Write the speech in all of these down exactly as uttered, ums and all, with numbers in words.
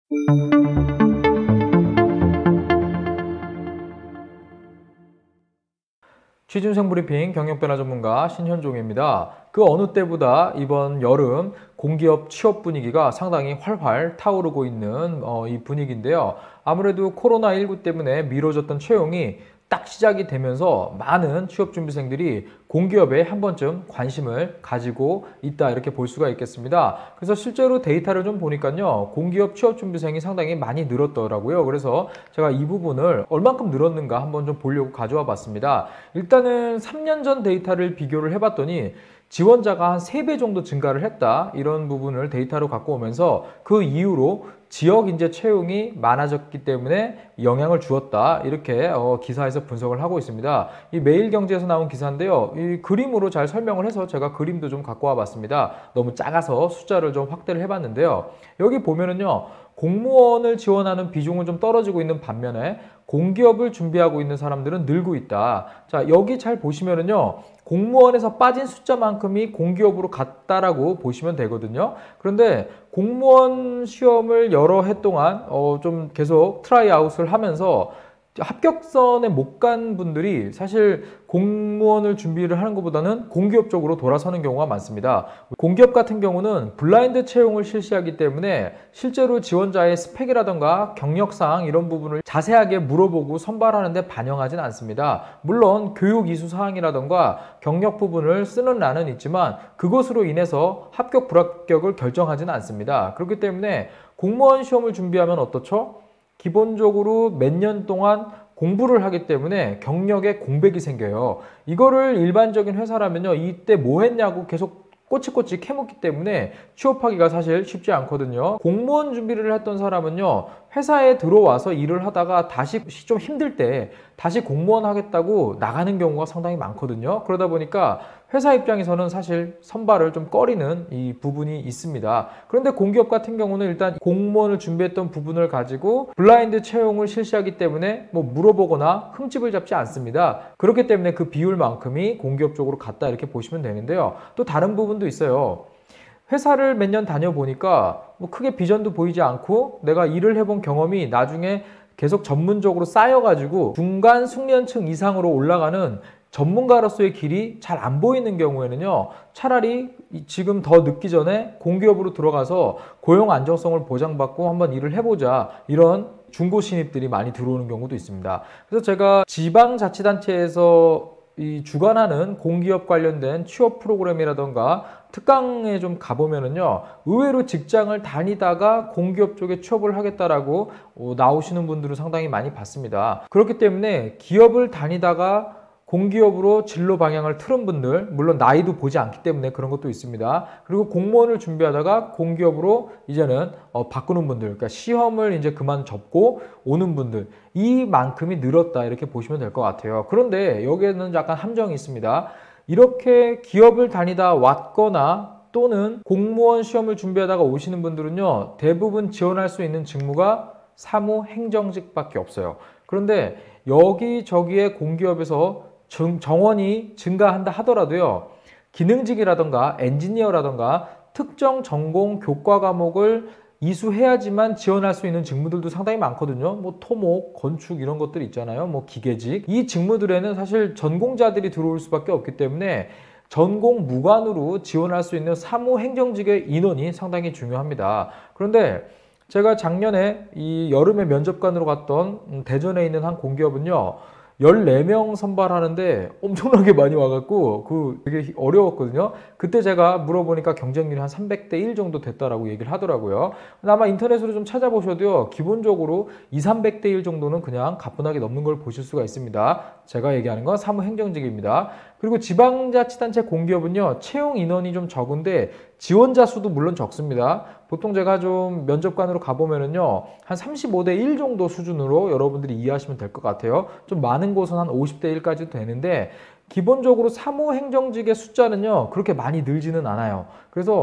취준생 브리핑 경력변화 전문가 신현종입니다. 그 어느 때보다 이번 여름 공기업 취업 분위기가 상당히 활활 타오르고 있는 어, 이 분위기인데요. 아무래도 코로나 일구 때문에 미뤄졌던 채용이 딱 시작이 되면서 많은 취업준비생들이 공기업에 한 번쯤 관심을 가지고 있다, 이렇게 볼 수가 있겠습니다. 그래서 실제로 데이터를 좀 보니까요, 공기업 취업준비생이 상당히 많이 늘었더라고요. 그래서 제가 이 부분을 얼만큼 늘었는가 한번 좀 보려고 가져와 봤습니다. 일단은 삼 년 전 데이터를 비교를 해봤더니 지원자가 한 세 배 정도 증가를 했다, 이런 부분을 데이터로 갖고 오면서 그 이후로 지역 인재 채용이 많아졌기 때문에 영향을 주었다, 이렇게 어, 기사에서 분석을 하고 있습니다. 이 매일경제에서 나온 기사인데요, 이 그림으로 잘 설명을 해서 제가 그림도 좀 갖고 와 봤습니다. 너무 작아서 숫자를 좀 확대를 해봤는데요, 여기 보면은요, 공무원을 지원하는 비중은 좀 떨어지고 있는 반면에 공기업을 준비하고 있는 사람들은 늘고 있다. 자, 여기 잘 보시면은요, 공무원에서 빠진 숫자만큼이 공기업으로 갔다라고 보시면 되거든요. 그런데 공무원 시험을 여러 해 동안 어, 좀 계속 트라이아웃을 하면서 합격선에 못 간 분들이 사실 공무원을 준비를 하는 것보다는 공기업 쪽으로 돌아서는 경우가 많습니다. 공기업 같은 경우는 블라인드 채용을 실시하기 때문에 실제로 지원자의 스펙이라던가 경력사항 이런 부분을 자세하게 물어보고 선발하는 데 반영하진 않습니다. 물론 교육 이수 사항이라던가 경력 부분을 쓰는 란은 있지만 그것으로 인해서 합격 불합격을 결정하지는 않습니다. 그렇기 때문에 공무원 시험을 준비하면 어떻죠? 기본적으로 몇 년 동안 공부를 하기 때문에 경력에 공백이 생겨요. 이거를 일반적인 회사라면요, 이때 뭐 했냐고 계속 꼬치꼬치 캐묻기 때문에 취업하기가 사실 쉽지 않거든요. 공무원 준비를 했던 사람은요, 회사에 들어와서 일을 하다가 다시 좀 힘들 때 다시 공무원 하겠다고 나가는 경우가 상당히 많거든요. 그러다 보니까 회사 입장에서는 사실 선발을 좀 꺼리는 이 부분이 있습니다. 그런데 공기업 같은 경우는 일단 공무원을 준비했던 부분을 가지고 블라인드 채용을 실시하기 때문에 뭐 물어보거나 흠집을 잡지 않습니다. 그렇기 때문에 그 비율만큼이 공기업 쪽으로 갔다, 이렇게 보시면 되는데요. 또 다른 부분도 있어요. 회사를 몇 년 다녀보니까 뭐 크게 비전도 보이지 않고 내가 일을 해본 경험이 나중에 계속 전문적으로 쌓여가지고 중간 숙련층 이상으로 올라가는 전문가로서의 길이 잘 안 보이는 경우에는요, 차라리 지금 더 늦기 전에 공기업으로 들어가서 고용 안정성을 보장받고 한번 일을 해보자, 이런 중고 신입들이 많이 들어오는 경우도 있습니다. 그래서 제가 지방자치단체에서 이 주관하는 공기업 관련된 취업 프로그램이라던가 특강에 좀 가보면은요, 의외로 직장을 다니다가 공기업 쪽에 취업을 하겠다라고 나오시는 분들을 상당히 많이 봤습니다. 그렇기 때문에 기업을 다니다가 공기업으로 진로 방향을 틀은 분들, 물론 나이도 보지 않기 때문에 그런 것도 있습니다. 그리고 공무원을 준비하다가 공기업으로 이제는 어, 바꾸는 분들, 그러니까 시험을 이제 그만 접고 오는 분들, 이만큼이 늘었다, 이렇게 보시면 될 것 같아요. 그런데 여기에는 약간 함정이 있습니다. 이렇게 기업을 다니다 왔거나 또는 공무원 시험을 준비하다가 오시는 분들은요, 대부분 지원할 수 있는 직무가 사무행정직밖에 없어요. 그런데 여기저기에 공기업에서 정원이 증가한다 하더라도요, 기능직이라던가 엔지니어라던가 특정 전공 교과 과목을 이수해야지만 지원할 수 있는 직무들도 상당히 많거든요. 뭐 토목, 건축 이런 것들 있잖아요. 뭐 기계직. 이 직무들에는 사실 전공자들이 들어올 수밖에 없기 때문에 전공 무관으로 지원할 수 있는 사무행정직의 인원이 상당히 중요합니다. 그런데 제가 작년에 이 여름에 면접관으로 갔던 대전에 있는 한 공기업은요, 열네 명 선발하는데 엄청나게 많이 와갖고 그 되게 어려웠거든요. 그때 제가 물어보니까 경쟁률이 한 삼백 대 일 정도 됐다라고 얘기를 하더라고요. 아마 인터넷으로 좀 찾아보셔도요, 기본적으로 이삼백 대 일 정도는 그냥 가뿐하게 넘는 걸 보실 수가 있습니다. 제가 얘기하는 건 사무행정직입니다. 그리고 지방자치단체 공기업은요, 채용 인원이 좀 적은데 지원자 수도 물론 적습니다. 보통 제가 좀 면접관으로 가보면은요, 한 삼십오 대 일 정도 수준으로 여러분들이 이해하시면 될 것 같아요. 좀 많은 곳은 한 오십 대 일까지도 되는데 기본적으로 사무행정직의 숫자는요, 그렇게 많이 늘지는 않아요. 그래서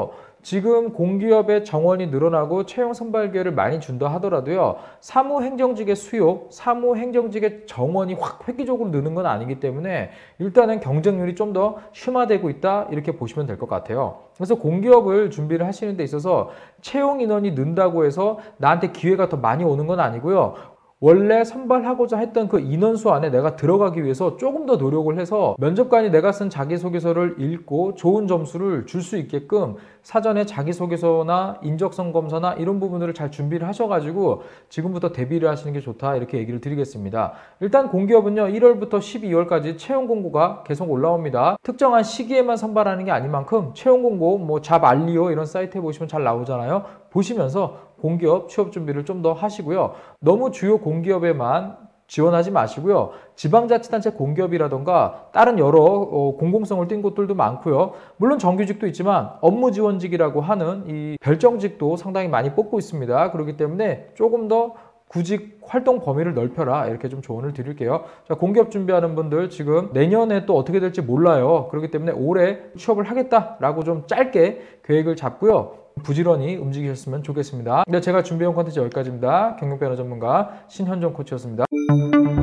지금 공기업의 정원이 늘어나고 채용 선발 기회를 많이 준다 하더라도요, 사무행정직의 수요, 사무행정직의 정원이 확 획기적으로 느는 건 아니기 때문에 일단은 경쟁률이 좀 더 심화되고 있다, 이렇게 보시면 될 것 같아요. 그래서 공기업을 준비를 하시는 데 있어서 채용 인원이 는다고 해서 나한테 기회가 더 많이 오는 건 아니고요. 원래 선발하고자 했던 그 인원수 안에 내가 들어가기 위해서 조금 더 노력을 해서 면접관이 내가 쓴 자기소개서를 읽고 좋은 점수를 줄 수 있게끔 사전에 자기소개서나 인적성 검사나 이런 부분들을 잘 준비를 하셔가지고 지금부터 대비를 하시는 게 좋다, 이렇게 얘기를 드리겠습니다. 일단 공기업은요, 일월부터 십이월까지 채용 공고가 계속 올라옵니다. 특정한 시기에만 선발하는 게 아닌 만큼 채용 공고, 뭐 잡알리오 이런 사이트에 보시면 잘 나오잖아요. 보시면서 공기업 취업 준비를 좀 더 하시고요. 너무 주요 공기업에만 지원하지 마시고요. 지방자치단체 공기업이라던가 다른 여러 어, 공공성을 띈 곳들도 많고요. 물론 정규직도 있지만 업무지원직이라고 하는 이 별정직도 상당히 많이 뽑고 있습니다. 그렇기 때문에 조금 더 구직 활동 범위를 넓혀라, 이렇게 좀 조언을 드릴게요. 자, 공기업 준비하는 분들 지금 내년에 또 어떻게 될지 몰라요. 그렇기 때문에 올해 취업을 하겠다라고 좀 짧게 계획을 잡고요. 부지런히 움직이셨으면 좋겠습니다. 네, 제가 준비해온 컨텐츠 여기까지입니다. 경영변화 전문가 신현종 코치였습니다.